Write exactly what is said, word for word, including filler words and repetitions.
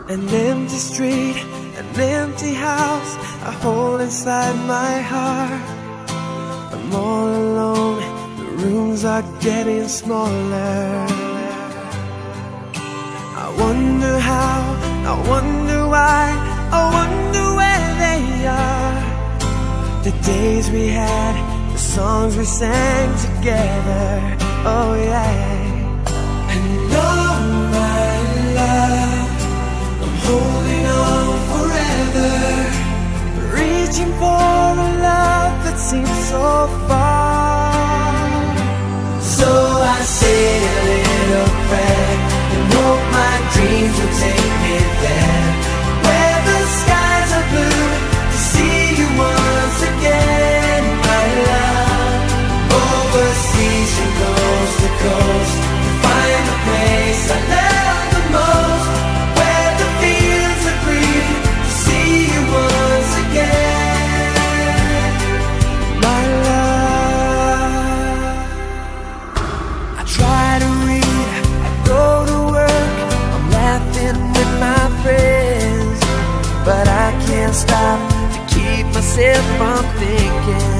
An empty street, an empty house I hold inside my heart. I'm all alone, the rooms are getting smaller. I wonder how, I wonder why, I wonder where they are. The days we had, the songs we sang together, oh yeah. And oh my love, I'm holding on forever, reaching for a love that seems so far. So I say a little prayer and hope my dreams will take me there, where the skies are blue, to see you once again, my love. Overseas from coast to coast, to find the place I love the most, where the fields are green, to see you once again, my love. I try to read, I go to work, I'm laughing with my friends, but I can't stop to keep myself from thinking